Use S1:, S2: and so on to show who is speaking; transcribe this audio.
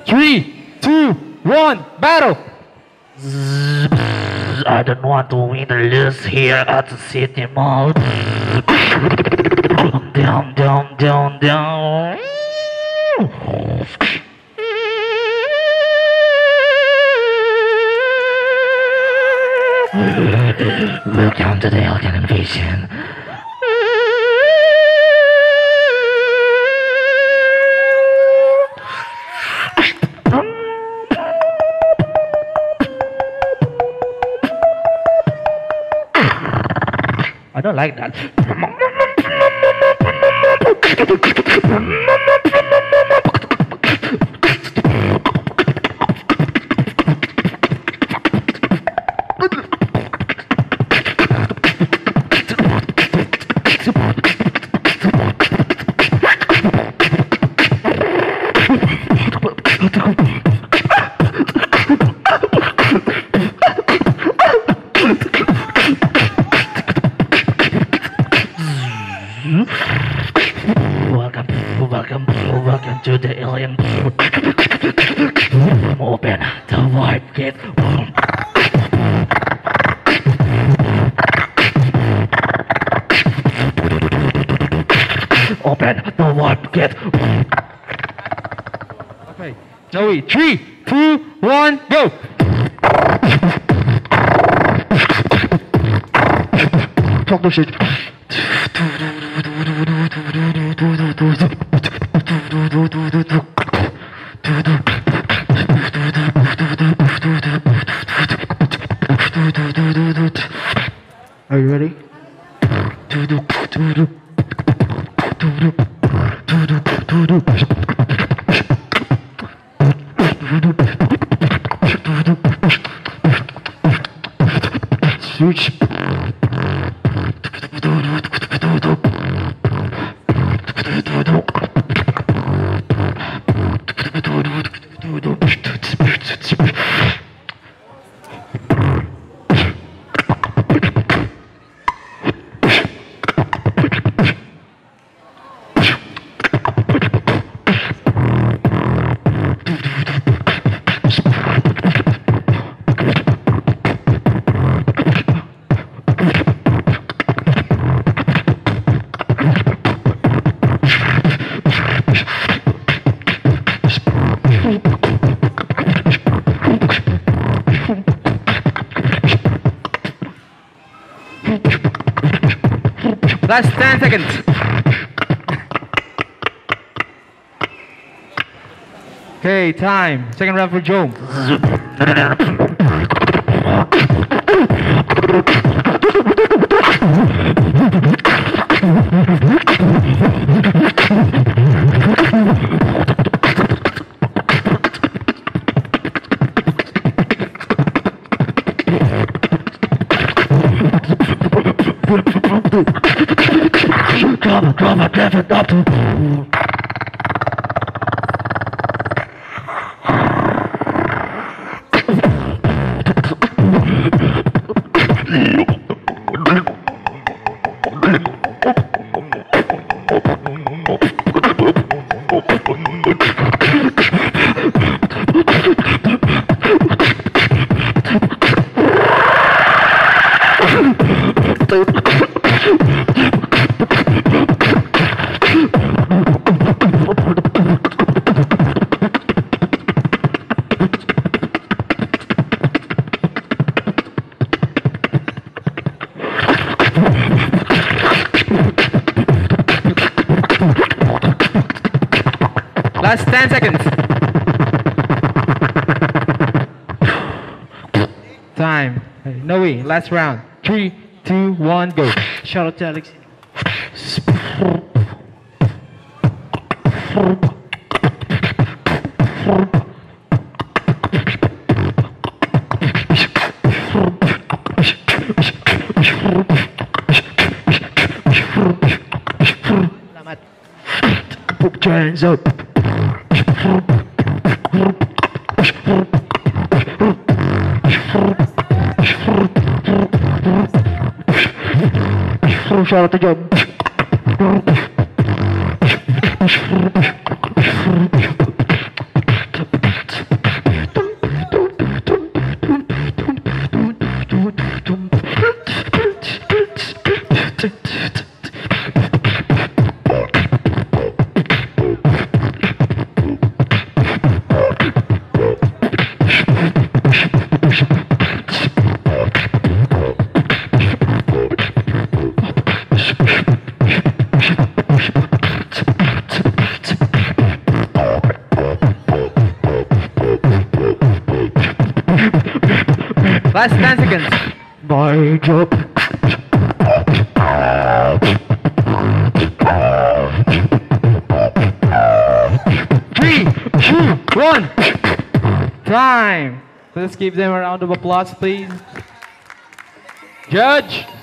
S1: 3, 2, 1, battle!
S2: I don't want to win or lose here at the city mall. Down, down, down, down. Welcome to the alien invasion. I don't like that. Welcome to the alien. Open the warp gate. Open the warp gate.
S1: Okay, Joey, 3, 2, 1, go!
S2: Talk no shit. Are you ready? Switch.
S1: Last 10 seconds. Okay, time. Second round for Joe. Last 10 seconds. Time. Noe, last round. 3, 2, 1, go.
S3: Shout out to Alex.
S2: Put your hands up. Shout out to John.
S1: Last 10 seconds.
S2: My job.
S1: 3, 2, 1. Time. Let's give them a round of applause, please. Judge.